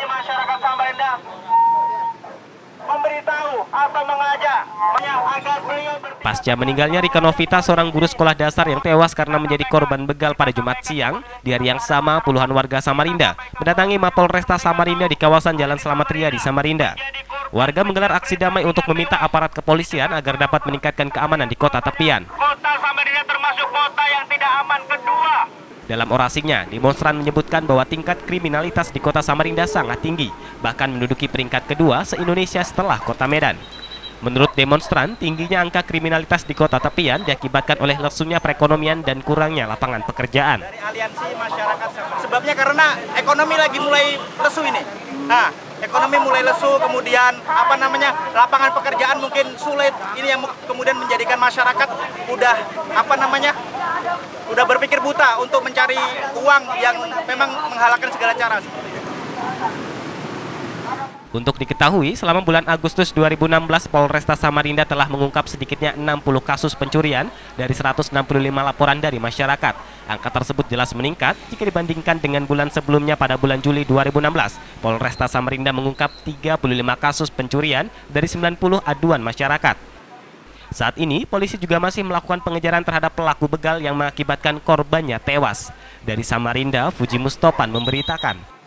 aliansi masyarakat Samarinda memberitahu atau mengajak agar beliau Pasca meninggalnya Rika Novita, seorang guru sekolah dasar yang tewas karena menjadi korban begal pada Jumat siang, di hari yang sama puluhan warga Samarinda mendatangi Mapolresta Samarinda di kawasan Jalan Slamet Riyadi Samarinda. Warga menggelar aksi damai untuk meminta aparat kepolisian agar dapat meningkatkan keamanan di kota tepian. Kota Samarinda termasuk kota yang tidak aman kedua. Dalam orasinya, demonstran menyebutkan bahwa tingkat kriminalitas di kota Samarinda sangat tinggi, bahkan menduduki peringkat kedua se-Indonesia setelah kota Medan. Menurut demonstran, tingginya angka kriminalitas di kota tepian diakibatkan oleh lesunya perekonomian dan kurangnya lapangan pekerjaan. Dari aliansi masyarakat, sebabnya karena ekonomi lagi mulai lesu ini. Nah, ekonomi mulai lesu, kemudian lapangan pekerjaan mungkin sulit. Ini yang kemudian menjadikan masyarakat udah berpikir buta untuk mencari uang yang memang menghalalkan segala cara. Untuk diketahui, selama bulan Agustus 2016, Polresta Samarinda telah mengungkap sedikitnya 60 kasus pencurian dari 165 laporan dari masyarakat. Angka tersebut jelas meningkat jika dibandingkan dengan bulan sebelumnya pada bulan Juli 2016. Polresta Samarinda mengungkap 35 kasus pencurian dari 90 aduan masyarakat. Saat ini, polisi juga masih melakukan pengejaran terhadap pelaku begal yang mengakibatkan korbannya tewas. Dari Samarinda, Fuji Mustopan memberitakan.